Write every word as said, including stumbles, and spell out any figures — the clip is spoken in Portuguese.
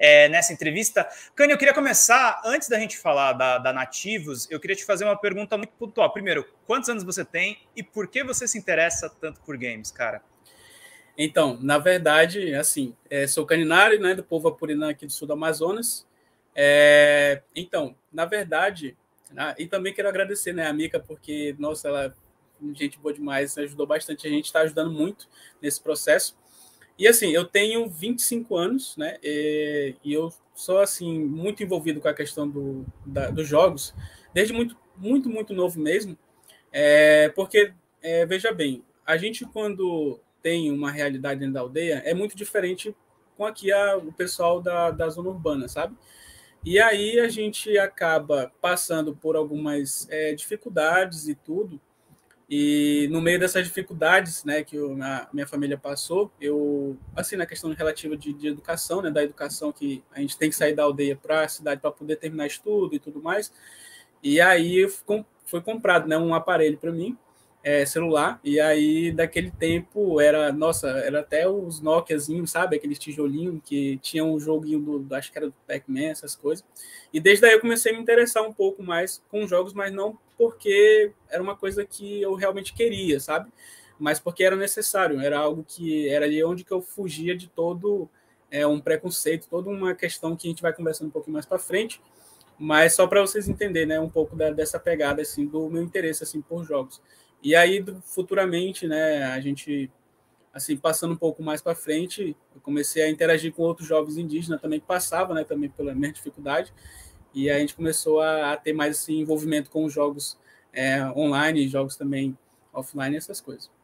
é, nessa entrevista. Cânio, eu queria começar, antes da gente falar da, da Nativos, eu queria te fazer uma pergunta muito pontual. Primeiro, quantos anos você tem e por que você se interessa tanto por games, cara? Então, na verdade, assim, é, sou caninário, né, do povo Apurinã aqui do sul do Amazonas. É, então, na verdade, né, e também quero agradecer, né, a Mica, porque, nossa, ela é gente boa demais, ajudou bastante, a gente está ajudando muito nesse processo. E, assim, eu tenho vinte e cinco anos, né, e, e eu sou, assim, muito envolvido com a questão do, da, dos jogos, desde muito, muito, muito novo mesmo, é, porque, é, veja bem, a gente, quando tem uma realidade dentro da aldeia, é muito diferente com aqui a, o pessoal da, da zona urbana, sabe? E aí a gente acaba passando por algumas é, dificuldades e tudo, e no meio dessas dificuldades, né, que eu, a minha família passou, eu, assim, na questão relativa de, de educação, né, da educação que a gente tem que sair da aldeia para a cidade para poder terminar estudo e tudo mais, e aí foi comprado, né, um aparelho para mim, é, celular, e aí daquele tempo era, nossa, era até os Nokiazinhos, sabe, aqueles tijolinhos que tinham um joguinho do, do acho que era do Pac-Man, essas coisas, e desde aí eu comecei a me interessar um pouco mais com jogos, mas não porque era uma coisa que eu realmente queria, sabe, mas porque era necessário, era algo que era ali onde que eu fugia de todo é, um preconceito, toda uma questão que a gente vai conversando um pouquinho mais para frente, mas só para vocês entenderem, né, um pouco da, dessa pegada assim do meu interesse assim por jogos. E aí futuramente, né, a gente assim passando um pouco mais para frente, eu comecei a interagir com outros jovens indígenas também que passavam, né, também pela mesma dificuldade. E aí a gente começou a, a ter mais assim envolvimento com os jogos é, online, jogos também offline, essas coisas.